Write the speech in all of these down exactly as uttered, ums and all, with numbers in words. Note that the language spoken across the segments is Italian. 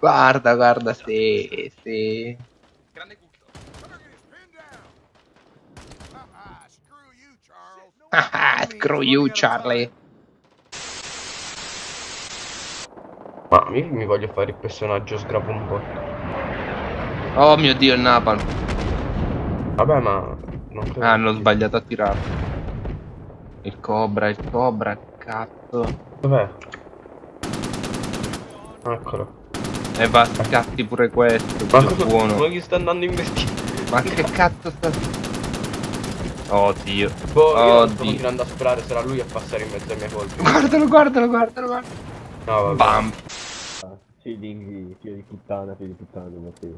Guarda, guarda, sì, sì. Grande culto. Haha, screw you, Charlie. Ma io mi voglio fare il personaggio sgrapun bot. Oh mio Dio, il Napalm. Vabbè, ma non credo. Ah, hanno sbagliato a tirare. Il Cobra, il Cobra, cazzo. Dov'è? Eccolo. E va, scatti pure questo, Ma Dio buono. come gli sta andando in vestito? Ma che cazzo sta... Oddio. Boh, io Oddio. sto continuando a sperare, sarà lui a passare in mezzo ai miei colpi. Guardalo, guardalo, guardalo, guardalo. No, vabbè. Bam. Feeling, figlio di puttana, figlio di puttana, non so.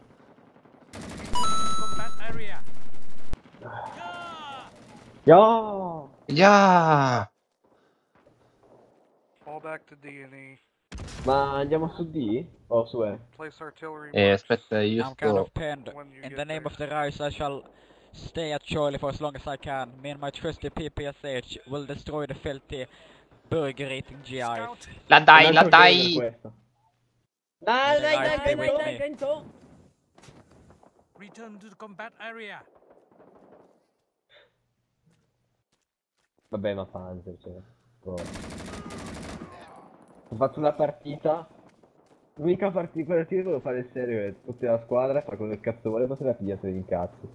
Yeah! Yeah. Fall back to D and E. Ma andiamo su D? O su E? Place artillery. Eh, aspetta, io I'm kind sto... of pinned. When you In get the name there. of the Rise, I shall stay at Charlie for as long as I can. Me and my trusty P P S H will destroy the filthy burger eating G I. Scout. La dai, Un la altro dai. trailer questo. Dai, dai, dai, dai, dai, dai, dai. Return to the combat area. Vabbè, ma Panzer, cioè. Oh. Ho fatto una partita. L'unica partita che volevo fare il serio è tutta la squadra, fa quello che cazzo vuole, poi se la pigliate in cazzo.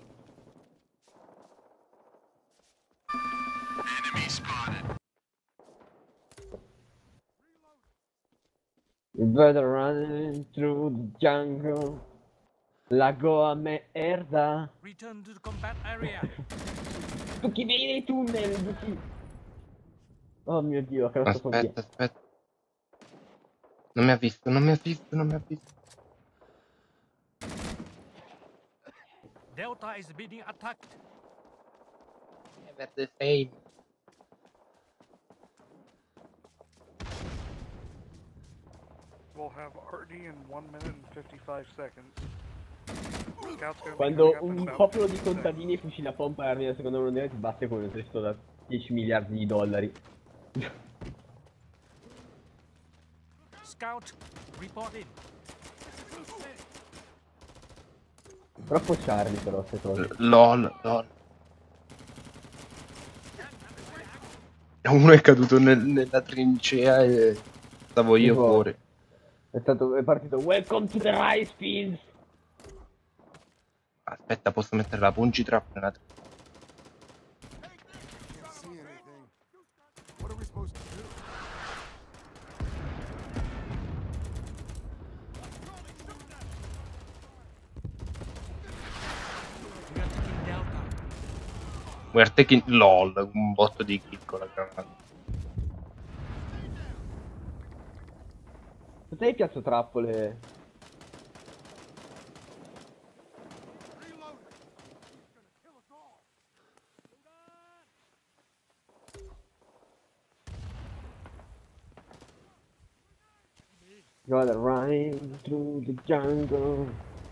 You better run through the jungle. La goa merda. Return to the combat area. Tu chi vedi nei tunnel, tu chi... Oh mio Dio, che la sto Aspetta, aspetta. Non mi ha visto, non mi ha visto, non mi ha visto. Delta is being attacked. Never the same. We'll have R D in one minute and fifty-five seconds. Scout's gonna be Quando coming up in un about popolo di fifty contadini fucila pompa e armi della seconda guerra mondiale ti batte con un esercito da dieci miliardi di dollari. seconds. Scout, report in. Troppo Charlie però queste cose. LOL, LOL. Uno è caduto nel- nella trincea e stavo io Tipo- fuori. È stato, è partito Welcome to the Rice Fields. Aspetta, posso mettere la pungi trap nella... We are taking Delta. We're taking... LOL, un botto di kill con la granata. Potevi piazzo trappole. Gotta run through the jungle.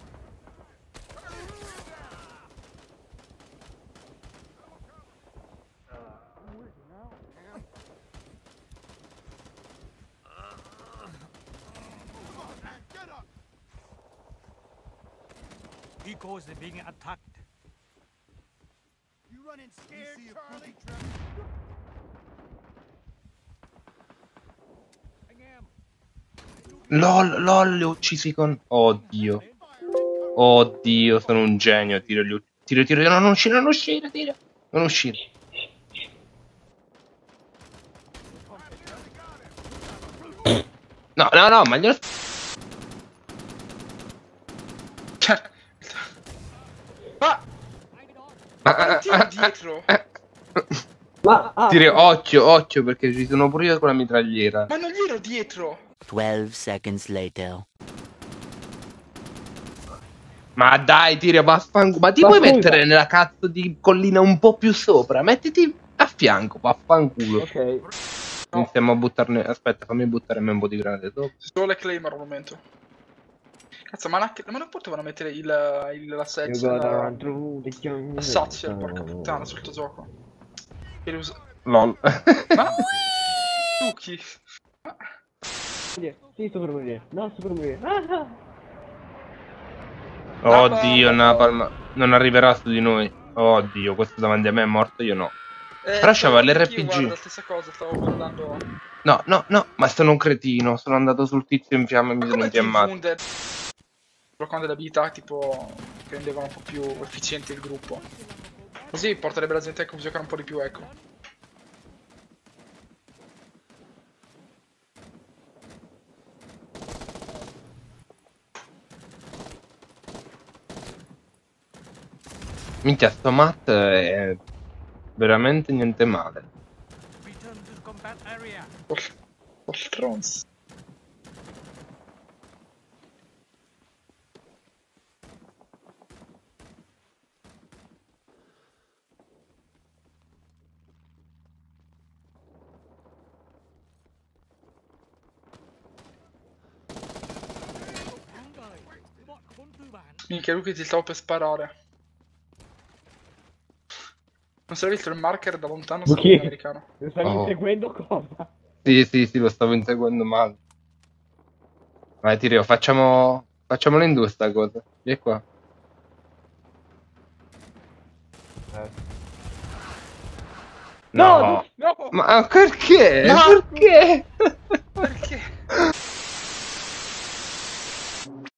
Eco is being attacked. You running scared, Charlie? LOL, LOL, li ho uccisi con... Oddio. Oddio, sono un genio. Tiro, li ho... tiro, tiro, no, non uscire, non uscire, tiro. Non uscire. No, no, no, ma glielo... Cioè... Ah! Ah, ah, Tiro ah, dietro. ah, Ma ah, Tiri, occhio, occhio, perché ci sono pure io con la mitragliera. Ma non gli ero dietro. Twelve seconds later. Ma dai, Tiri, vaffanculo. Ma ti Ma puoi scusa. mettere nella cazzo di collina un po' più sopra? Mettiti a fianco, vaffanculo. ok. Iniziamo a buttarne... Aspetta, fammi buttare un po' di granate dopo. Solo le Claymore al momento. Cazzo, ma, la- ma non potevano mettere il, il la You Sazio gotta la, run through the jungle. la Sazio, porca puttana, sul tuo gioco. E lo usa- LOL. Ma? Tu chi? Ma- Sì, sto per morire. No, sto per morire. Ah, ah. Oddio, Napalm non arriverà su di noi. Oddio, questo davanti a me è morto, io no. Eh, Però stavo c'aveva anch'io, l'R P G. Guarda, stessa cosa, stavo guardando. No, no, no, ma sono un cretino. Sono andato sul tizio in fiamme e mi sono Come ti infiammato. Wounded? Bloccando le abilità, tipo, che rendevano un po' più efficiente il gruppo. Così porterebbe la gente a giocare un po' di più, ecco. Minchia, sto Matt è veramente niente male. Return to the combat area. Oh, oh, stronzo. Minchia, lui che ti stavo per sparare. Non si è visto il marker da lontano, Ma sta chi? in americano. Mi stavi Oh. inseguendo cosa? Sì, sì, sì, lo stavo inseguendo male. Vai, Tirio, facciamo... Facciamola in due sta cosa. Vieni qua. Eh. No! No, No! Ma perché? No! Perché?